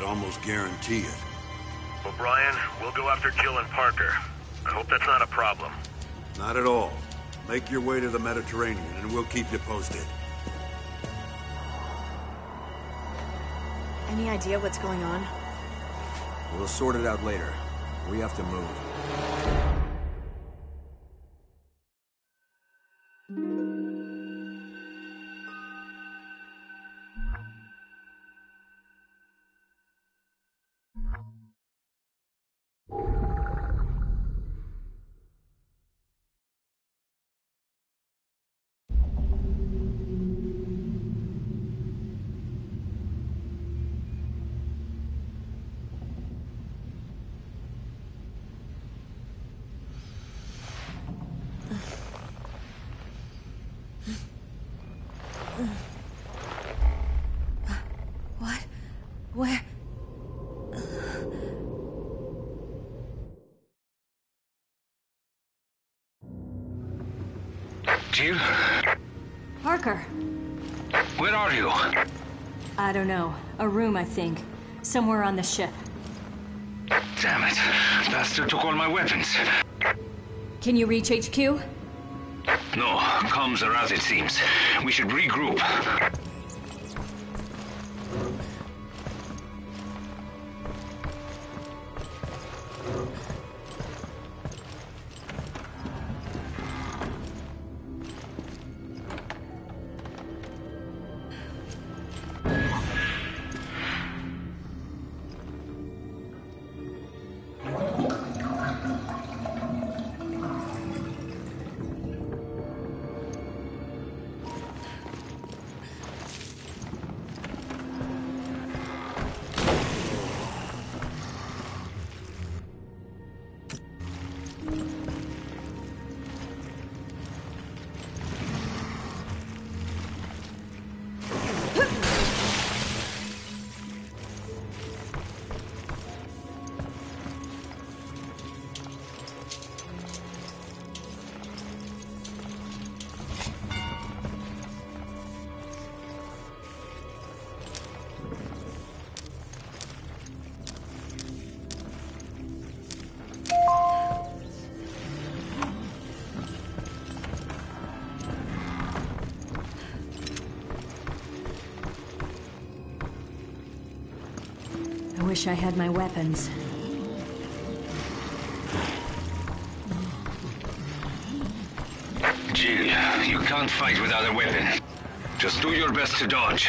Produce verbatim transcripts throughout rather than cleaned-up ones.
almost guarantee it. O'Brien, we'll go after Jill and Parker. I hope that's not a problem. Not at all. Make your way to the Mediterranean, and we'll keep you posted. Any idea what's going on? We'll sort it out later. We have to move. What? Where? Jill? Parker! Where are you? I don't know. A room, I think. Somewhere on the ship. Damn it. Bastard took all my weapons. Can you reach H Q? No, comms are out, it seems. We should regroup. I wish I had my weapons. Jill, you can't fight without a weapon. Just do your best to dodge.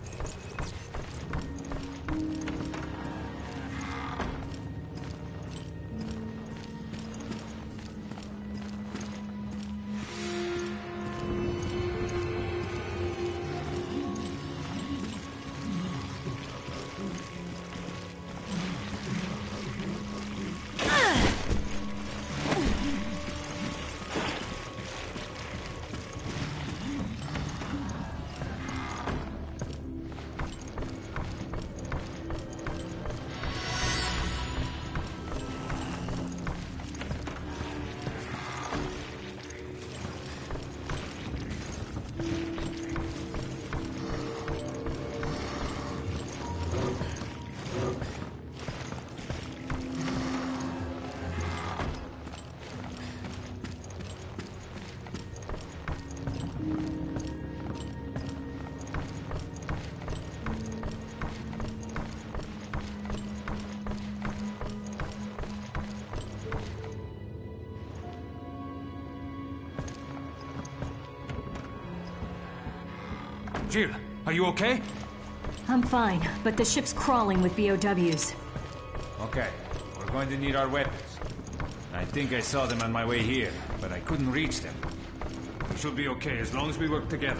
Jill, are you okay? I'm fine, but the ship's crawling with B O Ws. Okay, we're going to need our weapons. I think I saw them on my way here, but I couldn't reach them. We should be okay as long as we work together.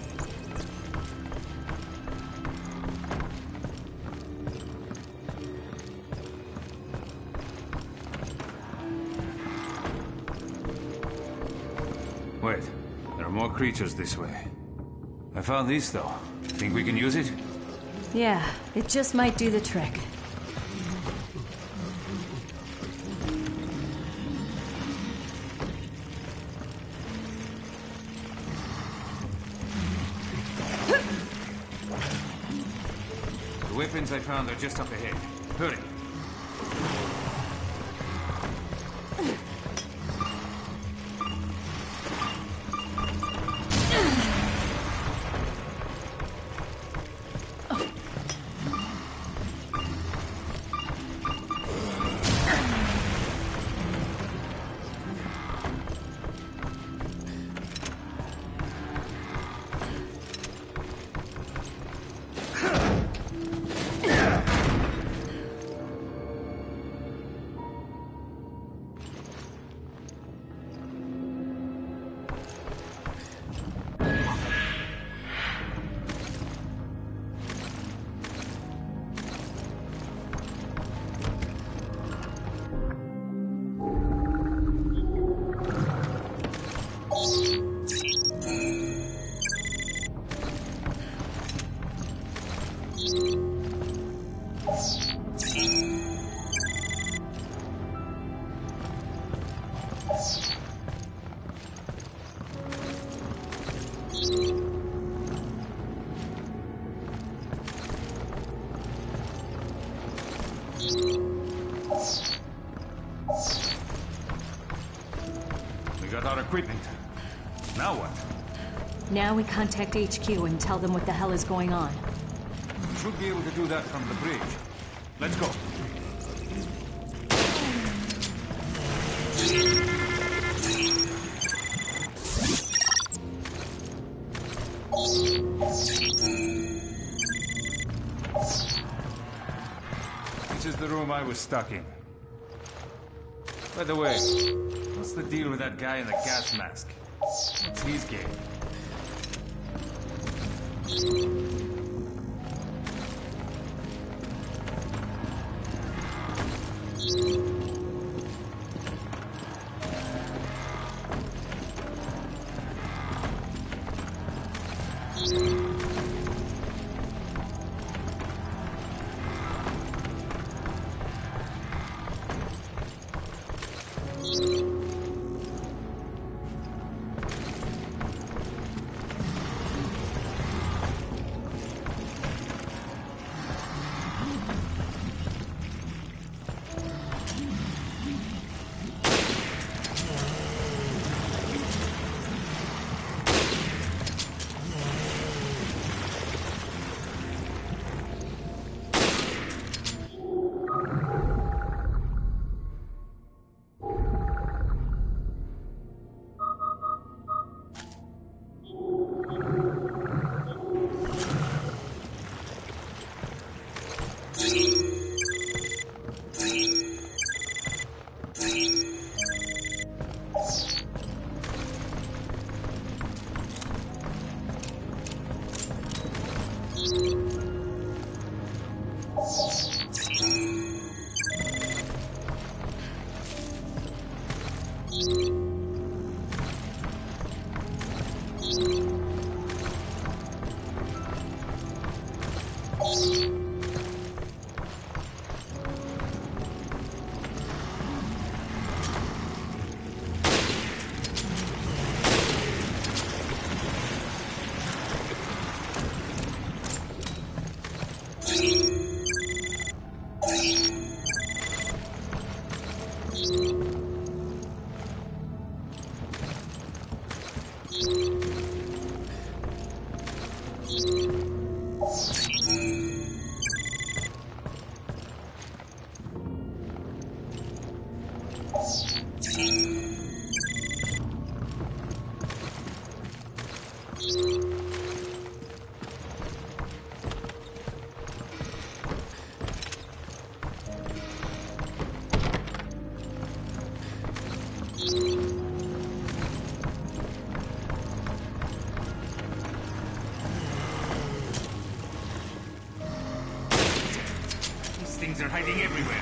Wait, there are more creatures this way. I found this, though. Think we can use it? Yeah, it just might do the trick. The weapon weapons I found are just up ahead. Hurry. We got our equipment. Now what? Now we contact H Q and tell them what the hell is going on. We should be able to do that from the bridge. Let's go. This is the room I was stuck in. By the way, what's the deal with that guy in the gas mask? What's his game? Things are hiding everywhere.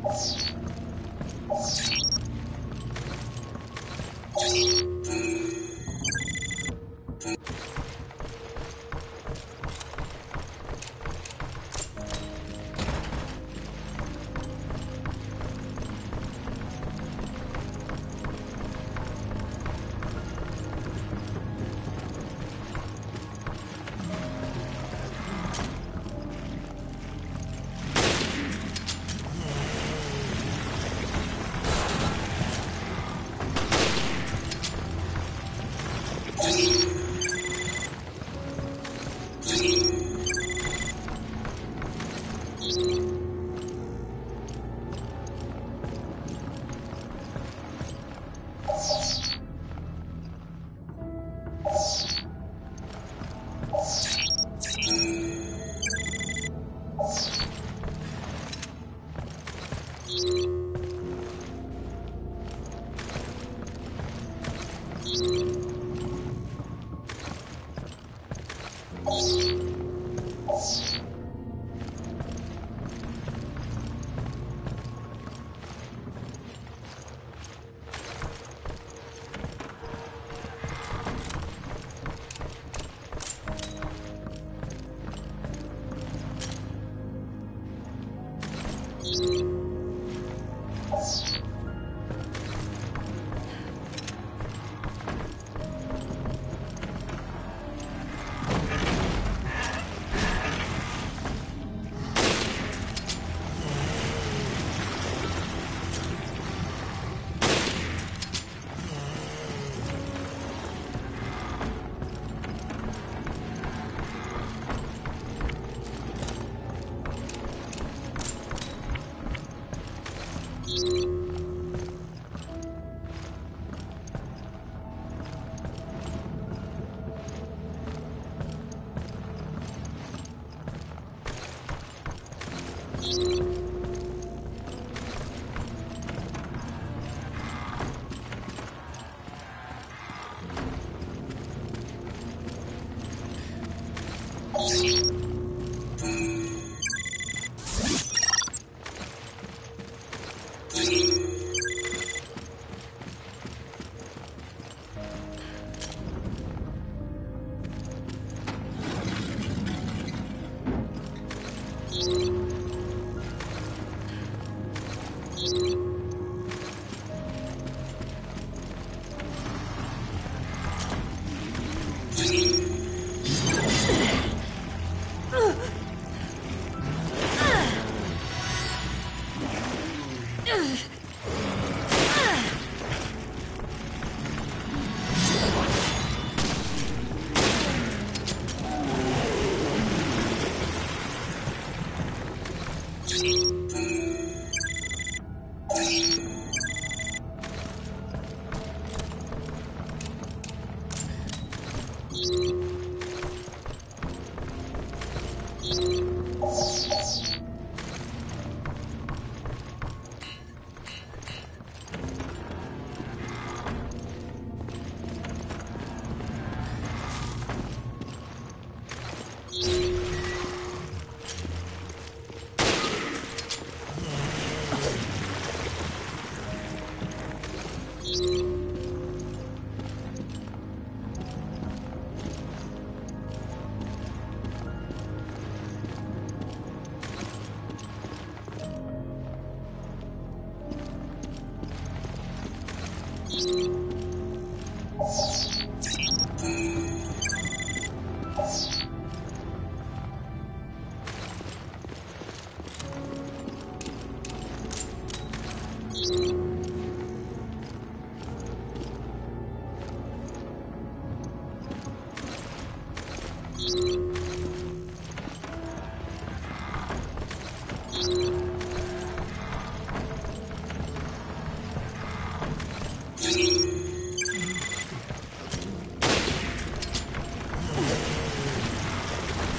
You